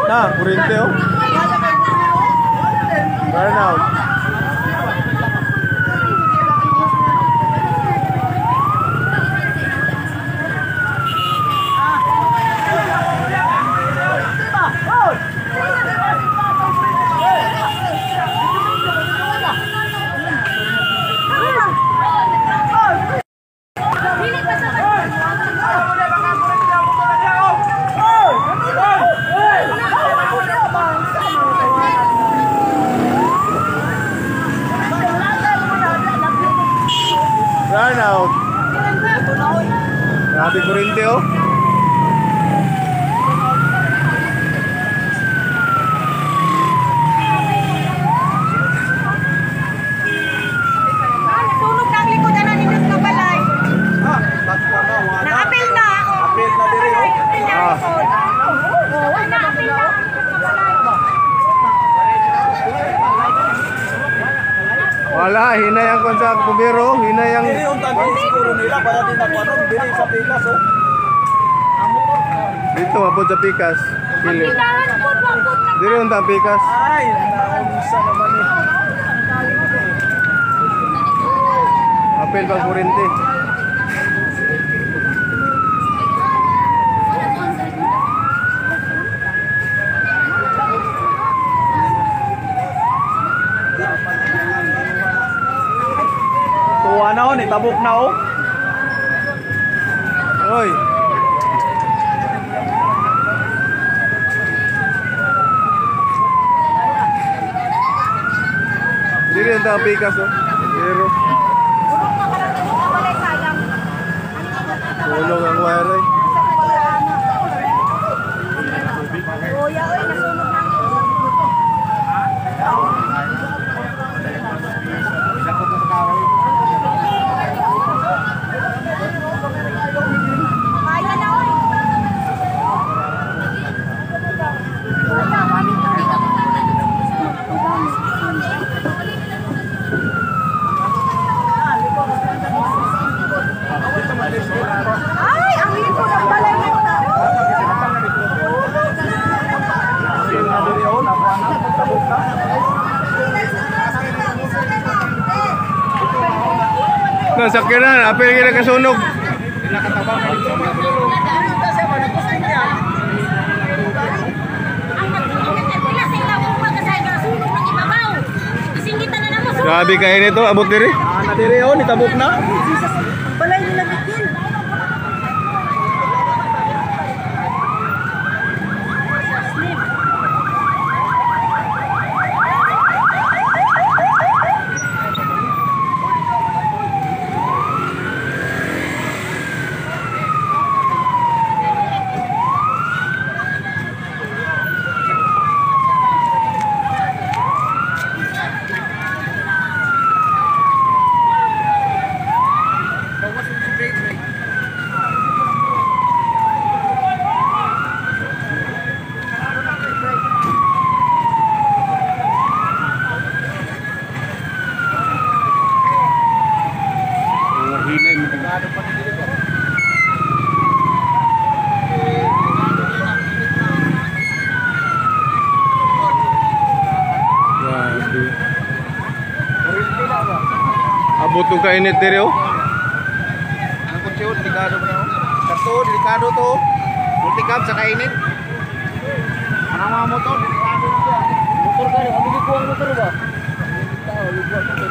Na, kurente oh. Burnout. Burnout. Grabe kurente oh. Tunog ng likodan na nindot nga balay. Na-apil na. Apil na diri oh. Na-apil na. Wala, hinayang kon sa bumbero, hinayang. Diri yung tabi siguro nila para din nakuha diri sa Pikas oh. Dito mapod sa Pikas. Kili. Diri yung Pikas. Ay, naunsa naman eh. Apel pag kurente. Tuwa na oh, nitabok na oh. Oy. Diri yung Pikas oh. Pero tulong ang wire eh. Kuya, oy, nasunog ng kaya na, oy. Ay, ang lipo ng balay mo na. Diri oh, nakuha na tabok na. Nasakyanan, apel kila kasunog. Grabe kayo nito, abot diri. Na diri oh, nitabok na. Balay nila bikin. Abot ng kainit diri oh. Ang kutsi oh, delikado ba oh. Karto, delikado to. Multicab sa kainit. Ang mga motor, delikado na to. Motor ka rin, abot ko ang motor ba? Tao, lugwa motor.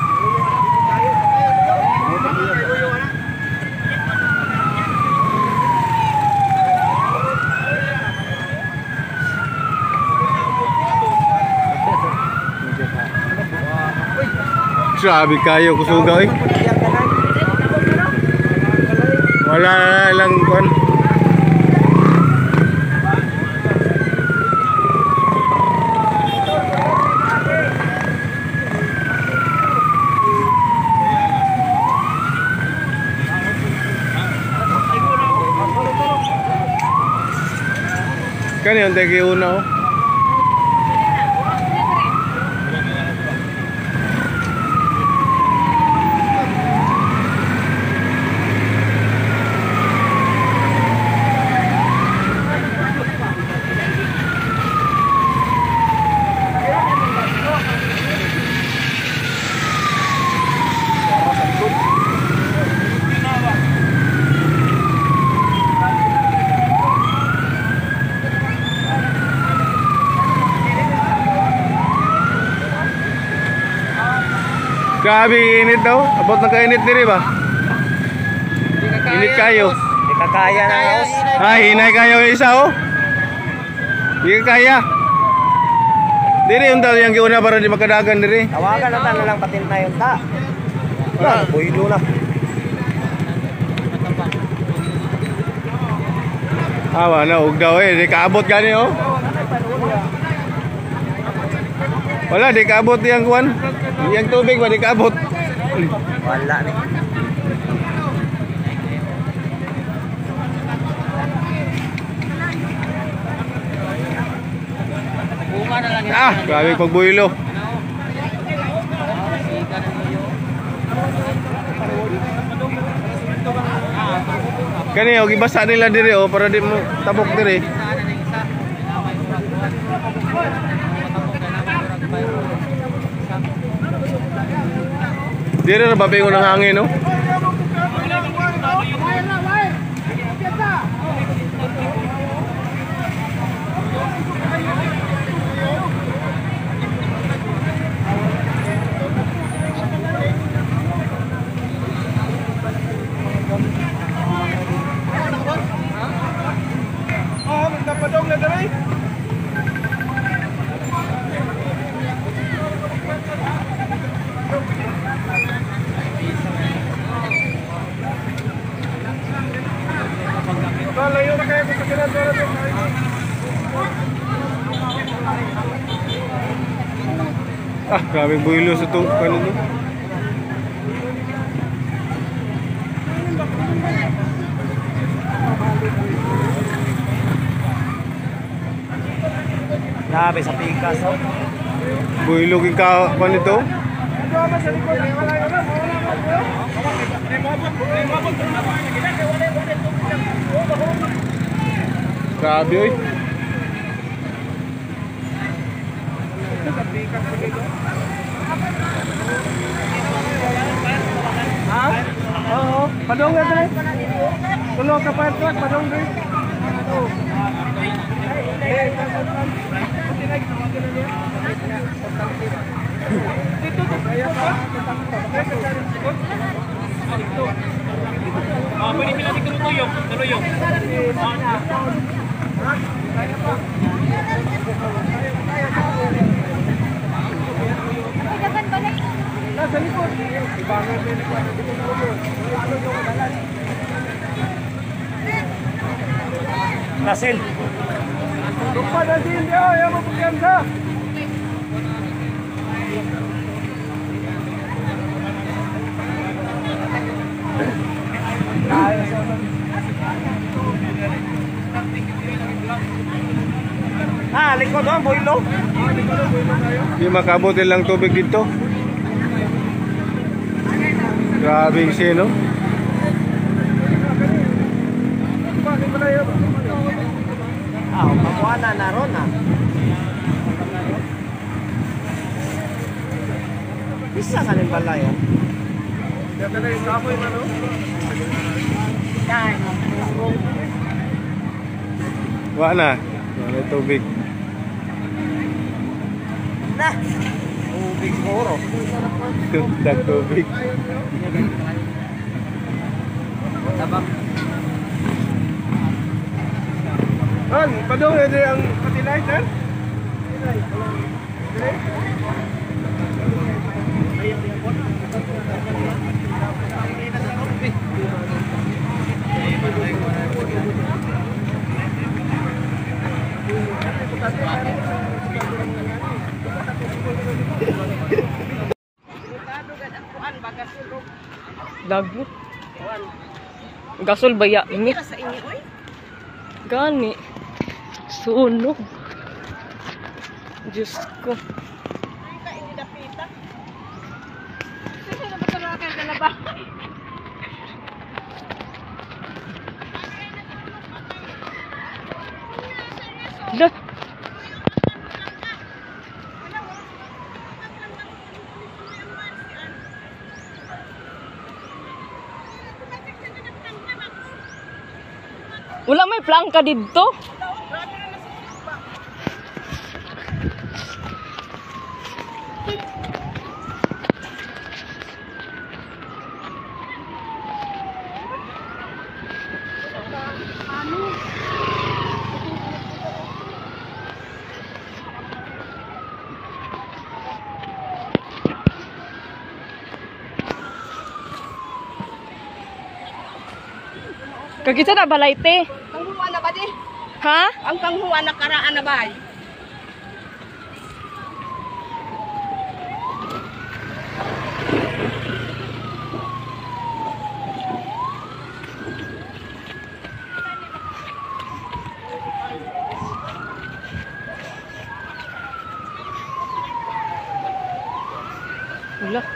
Grabe kayo kusugaw eh. Wala lang kon. Kani yung tagi una oh. Grabe init daw. Abot na kainit diri ba? Init kayo. Di ka kaya na os. Hinay kayo isa oh. Di ka kaya. Diri unta yang giuna para di makadagan diri. Tawagan na ta na lang patintay yung ta. Wala, buhilo na. Wala ug daw di kaabot gani oh. Wala di kaabot yang kuan. Yang tubig ba di kaabot. Wala ni. Grabe pagbuhilo. Kani og ibasa nila diri oh para di mo tabok diri. Diri ra babingon ng hangin no. Padong na diri. Layo na kayo sa kinadara to. Grabe buhilo sa to kanino. Grabe sa pikas oh. Buhilo gi ka kanito. Grabe oy. Ha? Oo, padong na diri. Tulo ka pa truck padong diri. Pwede pila di tuluyong. Nasa likod. Ibangan din ko. Nasil. Lupa na din dia, ayaw mo pagkanda. Likod doon, buhilo. Di makabot lang tubig dito. Grabe siya no. Pakuana na ron ah. Bisa ka rin pala yun. Ganda na yung kapoy na no? Wala tubig. Na! Tubig oro. Tubig. Tabak. Padong ito ang fertilizer? Dagot. Gasol baya ini. Gani. Sunog. Diyos ko. Dah. Wala may plangka dito. Kagisa na balay te. Kanghuan na ba di? Ha? Ang kanghuan na karaan na ba? Wala.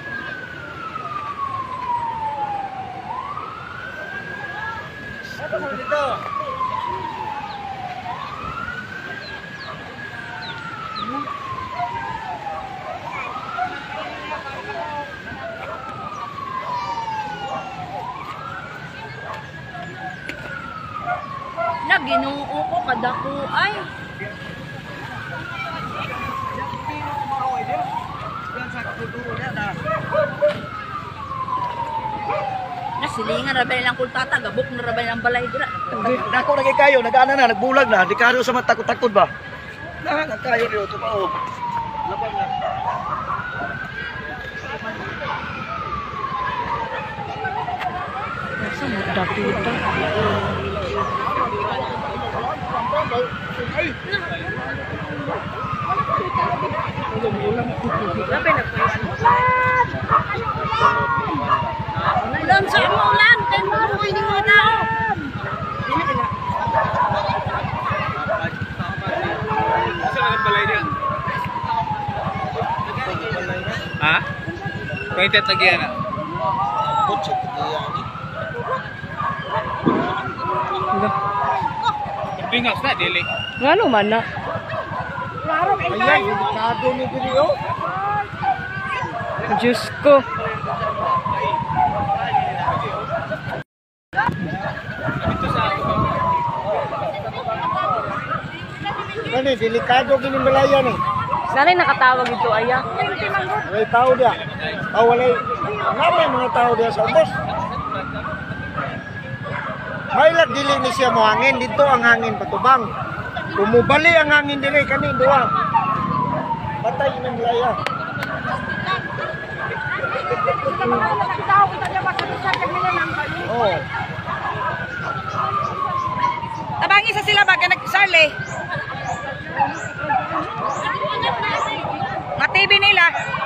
Naginoo ko kadako ay. Nasilingan ra ba lang kultata gabok na ra ba ang balay dira. Nako lagi kayo, nag-ana na, nagbulag na, di kayo sa matakot-takot ba? Nagkayo rin ito pa o. Laban na. Asa mo dapita? Ulan sa ulan, kay mo ini mo tao. Ha? Kaitet lagi na. Bingas na dili. Ngano man na? Ayan, delikado ni diri o. Diyos ko. Kani, delikado gini balaya ni. Sanay nakatawag ito aya. Walay tao dia. Walay. Namay mga tao dia sa ubos. Mailat dili ni siya mo hangin. Dito ang hangin patubang. Kumubali ang hangin dili kani duwa. Patay ng balaya. Oh. Tabangi sa sila baga nag-sarle. Nga TV nila.